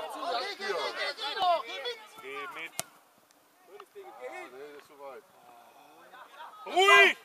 Mach zu, sag dir. Geh mit. Nee, das ist zu weit. Ruhig!